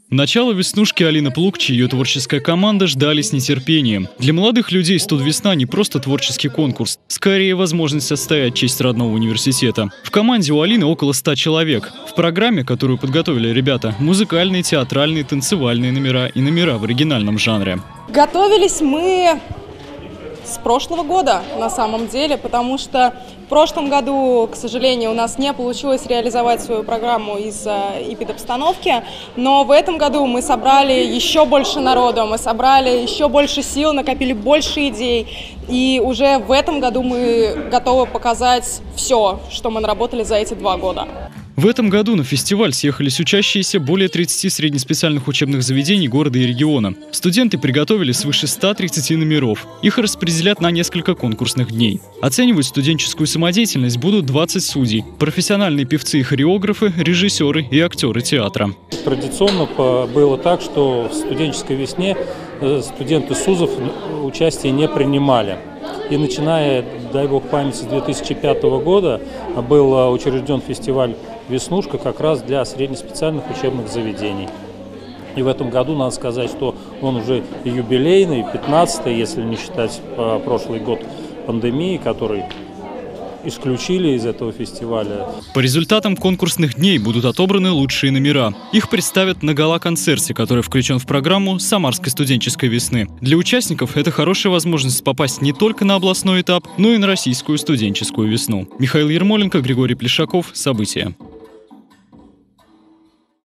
Начало веснушки Алина Плукчи и ее творческая команда ждали с нетерпением. Для молодых людей «Студвесна» не просто творческий конкурс, скорее возможность отстоять честь родного университета. В команде у Алины около 100 человек. В программе, которую подготовили ребята, музыкальные, театральные, танцевальные номера и номера в оригинальном жанре. Готовились мы с прошлого года, на самом деле, потому что в прошлом году, к сожалению, у нас не получилось реализовать свою программу из-за эпидобстановки, но в этом году мы собрали еще больше народу, мы собрали еще больше сил, накопили больше идей, и уже в этом году мы готовы показать все, что мы наработали за эти 2 года. В этом году на фестиваль съехались учащиеся более 30 среднеспециальных учебных заведений города и региона. Студенты приготовили свыше 130 номеров. Их распределят на несколько конкурсных дней. Оценивать студенческую самодеятельность будут 20 судей. Профессиональные певцы и хореографы, режиссеры и актеры театра. Традиционно было так, что в студенческой весне студенты СУЗов участие не принимали. И начиная, дай бог памяти, с 2005 года был учрежден фестиваль «Веснушка» как раз для среднеспециальных учебных заведений. И в этом году, надо сказать, что он уже юбилейный, 15-й, если не считать прошлый год пандемии, который исключили из этого фестиваля. По результатам конкурсных дней будут отобраны лучшие номера. Их представят на гала-концерте, который включен в программу Самарской студенческой весны. Для участников это хорошая возможность попасть не только на областной этап, но и на российскую студенческую весну. Михаил Ермоленко, Григорий Плешаков. События.